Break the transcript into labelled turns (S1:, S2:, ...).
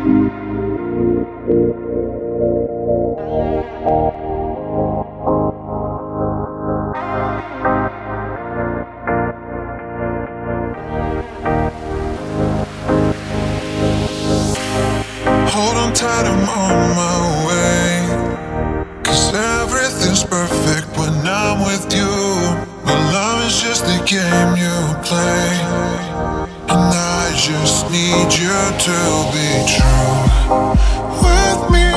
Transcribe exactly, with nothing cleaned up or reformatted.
S1: Hold on tight, I'm on my way. 'Cause everything's perfect when I'm with you. But love is just a game you play, and I just need you to be true with me.